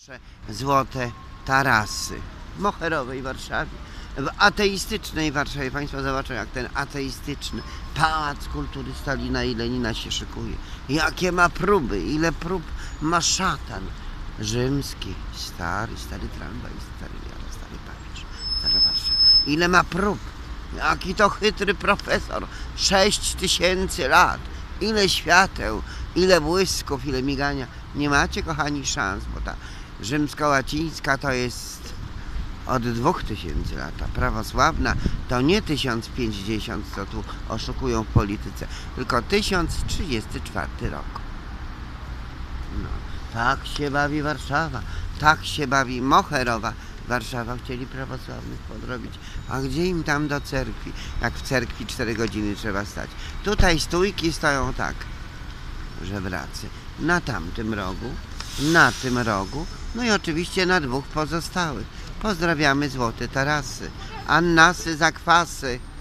Złote tarasy w Moherowej Warszawie, w ateistycznej Warszawie. Państwo zobaczą, jak ten ateistyczny Pałac Kultury Stalina i Lenina się szykuje. Jakie ma próby, ile prób ma szatan rzymski, stary tramwaj, stary miasto, stary papież, stara Warszawa. Ile ma prób, jaki to chytry profesor, 6000 lat, ile świateł, ile błysków, ile migania. Nie macie, kochani, szans, bo ta rzymsko-łacińska to jest od 2000 lat, a prawosławna to nie 1050, co tu oszukują w polityce, tylko 1034 rok. No, tak się bawi Warszawa, tak się bawi Moherowa Warszawa. Chcieli prawosławnych podrobić, a gdzie im tam do cerkwi? Jak w cerkwi 4 godziny trzeba stać. Tutaj stójki stoją tak, żebracy, na tamtym rogu, na tym rogu, no i oczywiście na 2 pozostałych. Pozdrawiamy Złote Tarasy, Annasy, Zakwasy.